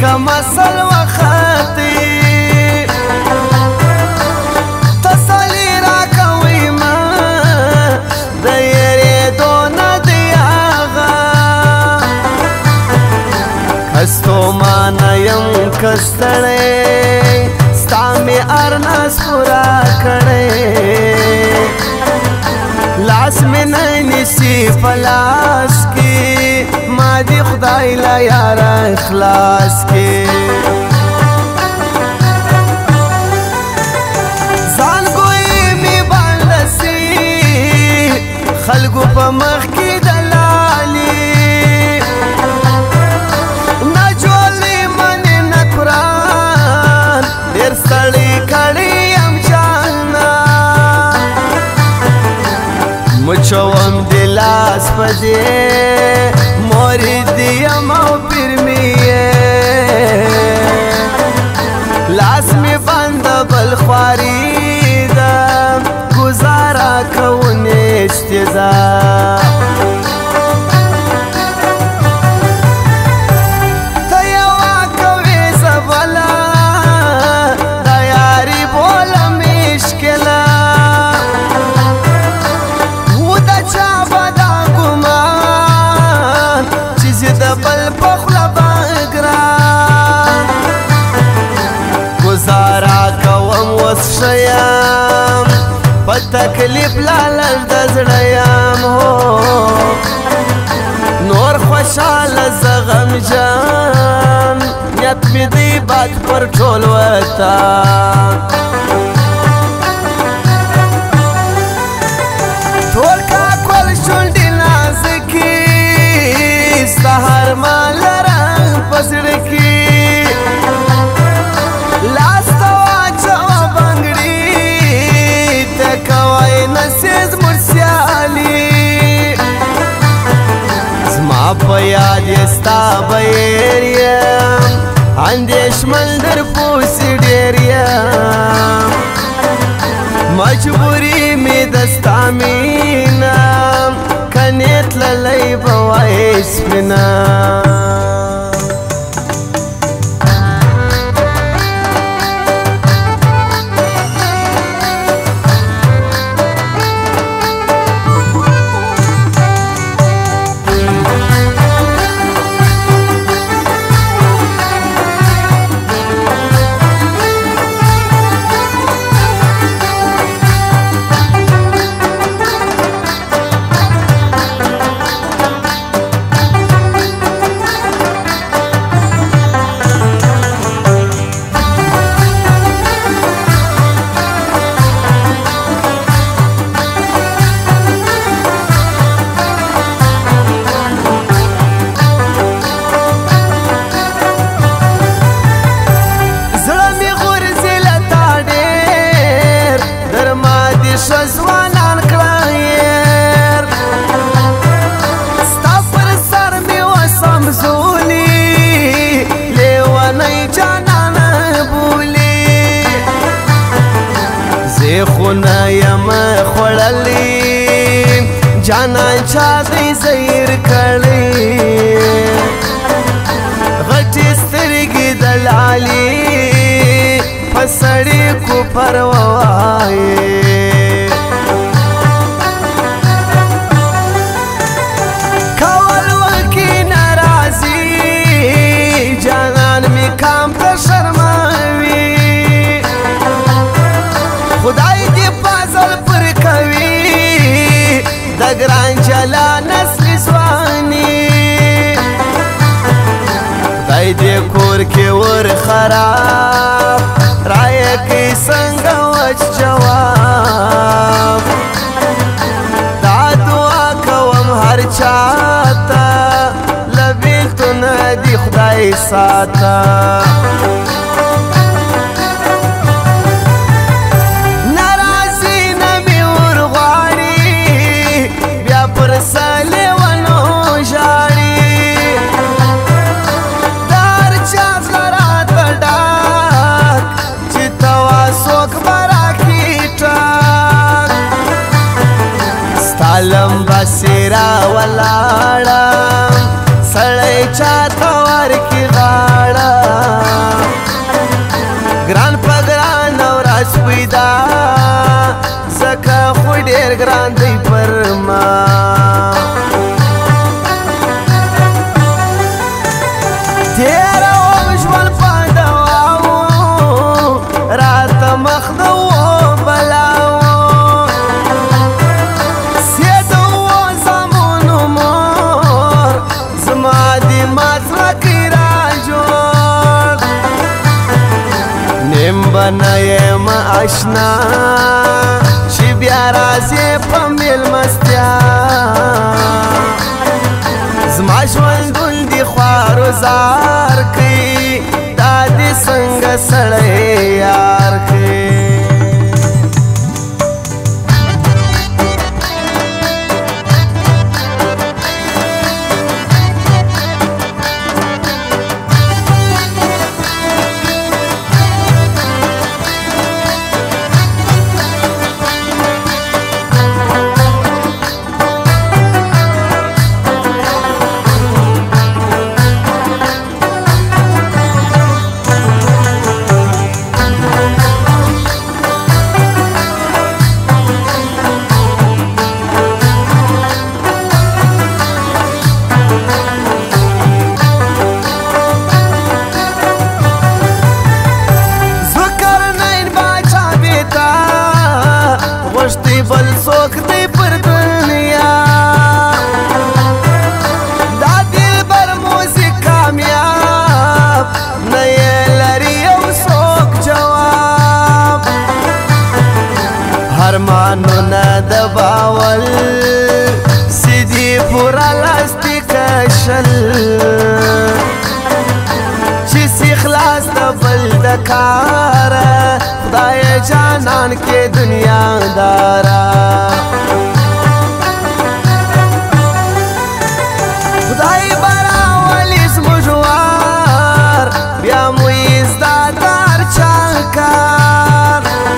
کم اصل وختی تسلی را کوي ما د یریدو نه دی آغا کستو ما نه یم کستړی ستا مې ارناس پورا کړی لاس مې نه نیسي په لاس کې ما دې خدای له یاره اخلاص کې ځان ګوی مې باندسي خلکو په مخ کې دلالي نه جولې منې نه قرآن ډېر ستړی کړی یم جانا مچوم د لاس په دې مرید یم او پیر مې لاس مې بند بل خواري ده ګزاره کوونه استضاء ته یوه کوې زه بله د یاري بولم مشکله و د چا به دا ګمان چې زه د بل په خوله به ګران ګزاره کوم اوس ښه یم په تکلیف لالر د زړه یم هو نور خوشحاله زه غمجن نیت مې دی باد پر ټول وطن ټول کاکل شونډې نازکې ستا هر مال رنګ په زړه کې لاس ته واچوه بنګړي ته کوی نسیز مړ سیالي زما په یاد یې ستا بهیر یم اندېښمن در پوسې ډېر یم مجبوري مې د ستا مینه کنې تللی به وای سپینه ځوانان کړه هېر ستا پر سر مې وسمزولي لیونی جانانه بولي زه خو نه یم خوړلی جانان چا دی زهیر کړی غټې سترګې د لالي په سړي کو پروا وایې خدای دې فضل پر کوي د ګران جلا نسل ځواني خدای دې کور کې ور خراب رایه کې څنګه وچ جواب دا دعا کوم هر چاته له بیلتونه دې خدای ساته لمبا سیرا ولاړم سړی چاته ورکي غاړه نه یم اشنا چې بیا راځې په میلمستیا زما ژوندون دي خوار و زار کوي دا دې څنګه سړی یار کوي بل څوک دی پر دنیا دا دلبر موزیک کامیاب نه یې لري یو څوک جواب هرمانونه دباول سیدي پوره لاستیک شل چې سي خلاص د بل د کاره خدای جانان کې دنیا دارا خدای براولی زموږوار بیا مو یې زده دار چاکار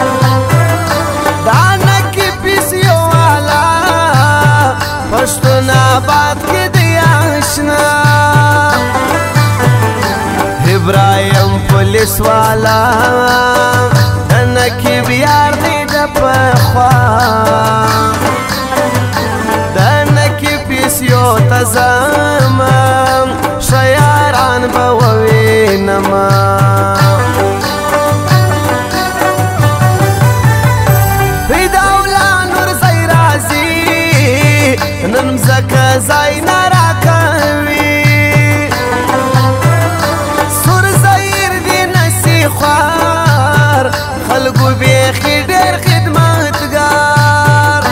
دا نکې پیسې والا پښتون آباد کې دی آشنا ابراهیم پولیس والا دنکی بیار دی دا پخوا دنکی پیسیو تزامم شیاران بووینما ریدولا نور زی رازی ننمزک زی نراکوی سور زیر دی نسی خوار خلقو بیخی ډیر خدمتگار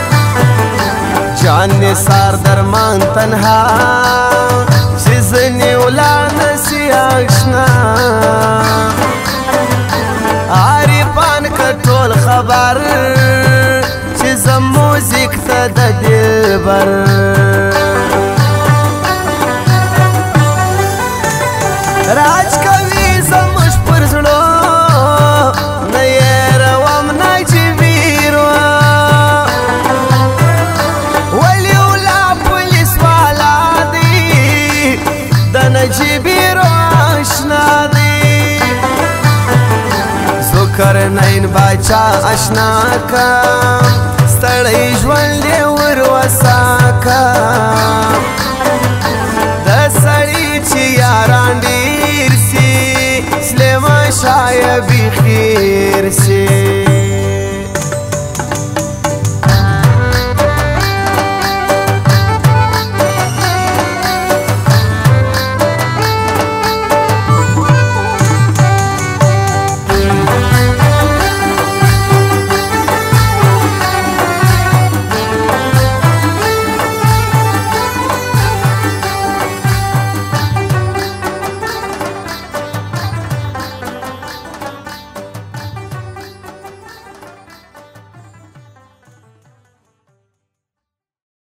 جان نثار درمان تنها چې ځنې ولا نسی آشنا عارفان که ټول خبر چې زه موزیک ته د دلبر راج کوي زموږ پر زړه کرنین باچا اشنا کا ستړی ژوند یې وروسا کا د سړي چې یاران ډېر سي سلیمان شاه یې بیخي هېر